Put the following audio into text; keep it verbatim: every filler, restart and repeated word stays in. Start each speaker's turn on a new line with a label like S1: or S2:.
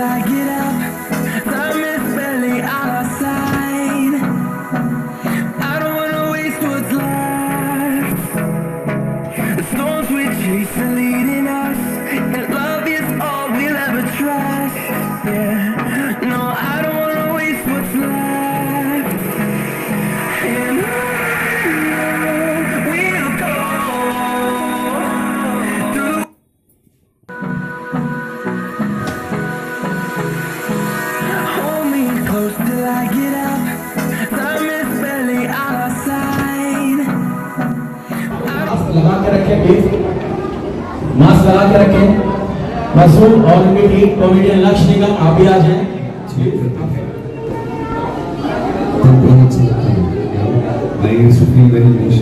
S1: I get up. Time is barely on our side. I don't wanna waste what's left. The storms we chase are leading us, and love is all we'll ever trust. Yeah, no, I don't wanna waste what's left. And on we'll go through. Hold me close till I get up. Time is barely on our side.
S2: Mask लगा के रखें please, mask लगा के रखें। मसूम और उनकी team comedian लक्ष्य निगम आप भी आ जाएं।
S3: I used to feel very emotional.